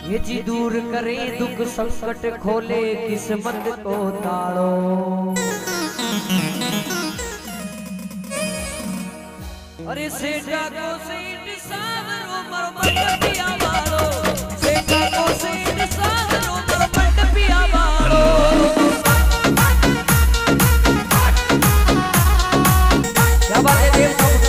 ये जी दूर करे दुख संकट खोले किस्मत को ताड़ो। अरे सेठा को सेठ सावरो मरमट पिया वालो, सेठा को सेठ सावरो मरमट पिया वालो। क्या बात है देव साहब।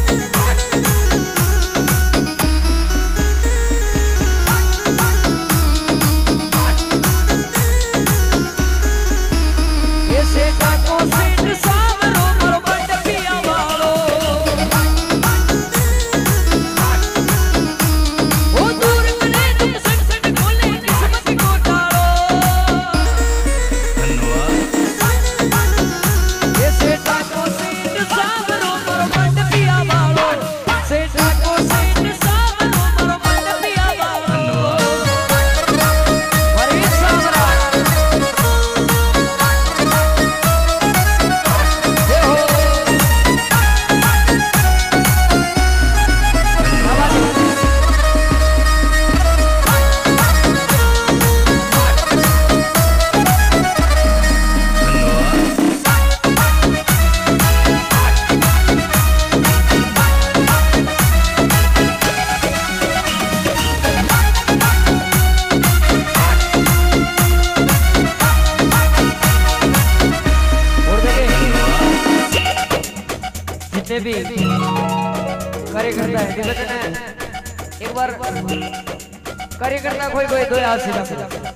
भी कार्यकर्ता है एक बार कार्यकर्ता कोई कोई दो हाथ से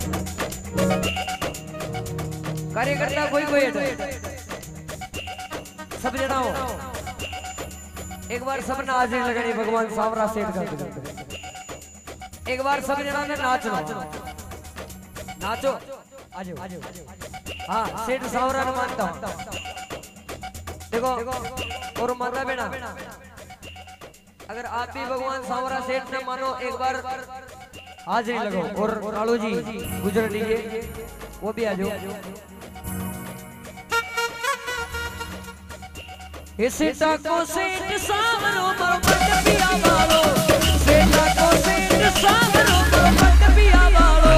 कार्यकर्ता कोई कोई सब जना हो एक बार सब ने हाजिरी लगानी भगवान सावरा सेठ का। एक बार सब जना ने नाचो नाचो आजो हाँ सेठ सावरा ने मानता हूँ। देखो और माता बेटा अगर आप भी भगवान सावरा सेठ ने मानो एक बार हाजिरी लगाओ। और कालू जी गुजर लीजिए वो भी आ जाओ। सेठा को सेठ सावरो मरमट पिया वालो, सेठा को सेठ सावरो मरमट पिया वालो।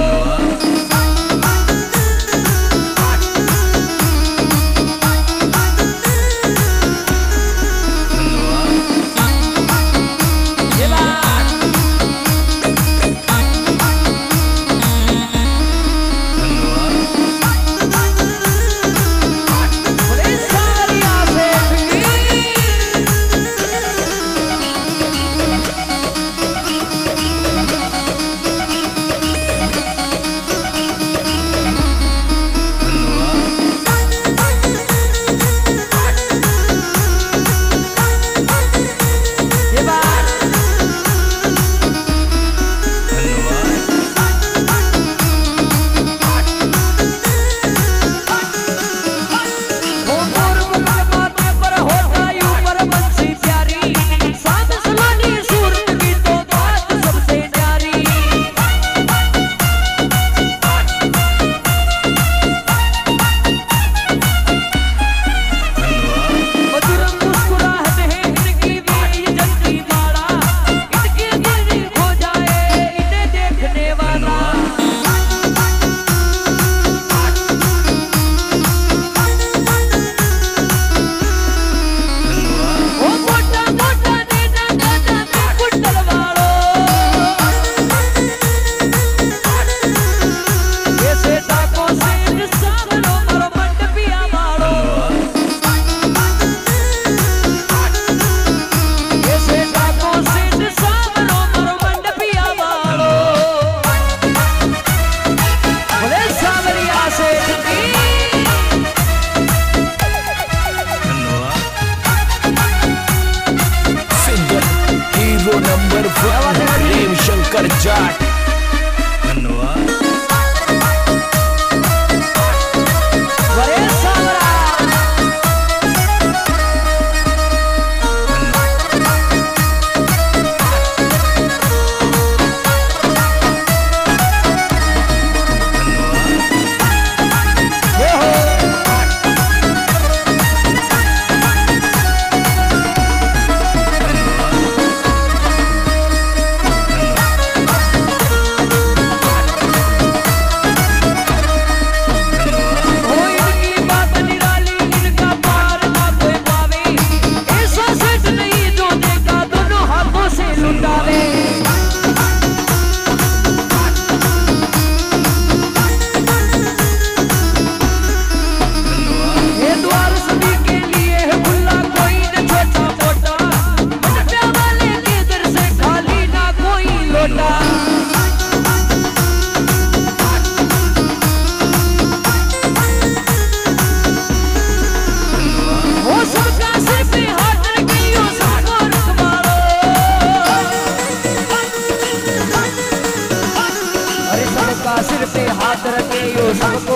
सबको